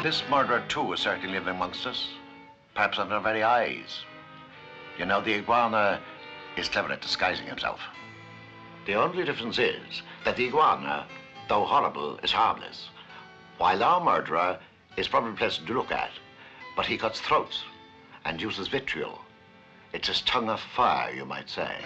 This murderer, too, is certainly living amongst us, perhaps under our very eyes. You know, the iguana is clever at disguising himself. The only difference is that the iguana, though horrible, is harmless, while our murderer is probably pleasant to look at, but he cuts throats and uses vitriol. It's his tongue of fire, you might say.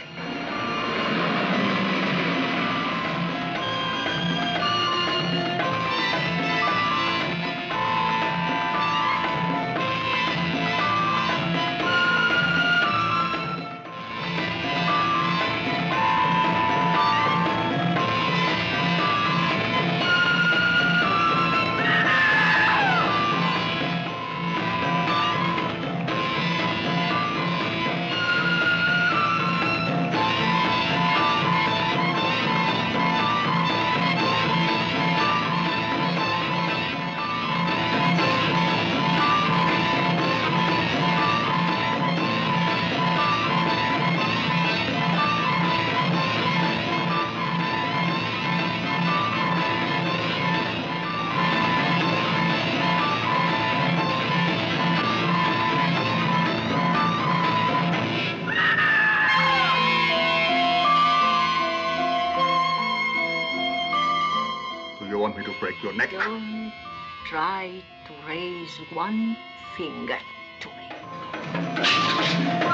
Your neck. Don't try to raise one finger to me.